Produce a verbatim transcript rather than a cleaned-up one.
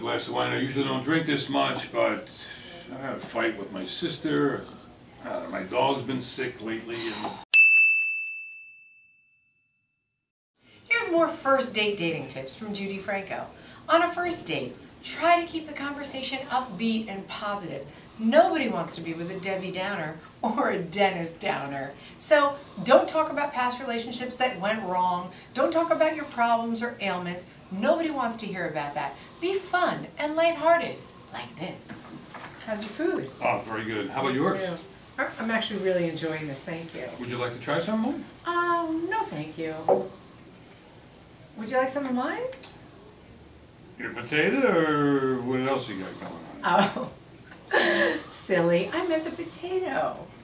glass of wine. I usually don't drink this much, but I had a fight with my sister. Uh, my dog's been sick lately. And Here's more first date dating tips from Judi Franco. On a first date, try to keep the conversation upbeat and positive. Nobody wants to be with a Debbie Downer or a Dennis Downer. So don't talk about past relationships that went wrong. Don't talk about your problems or ailments. Nobody wants to hear about that. Be fun and lighthearted, like this. How's your food? oh, very good. How about yours? I'm actually really enjoying this, thank you. Would you like to try some of mine? Um, no thank you. Would you like some of mine? Your potato, or what else you got going on? Oh, silly, I meant the potato.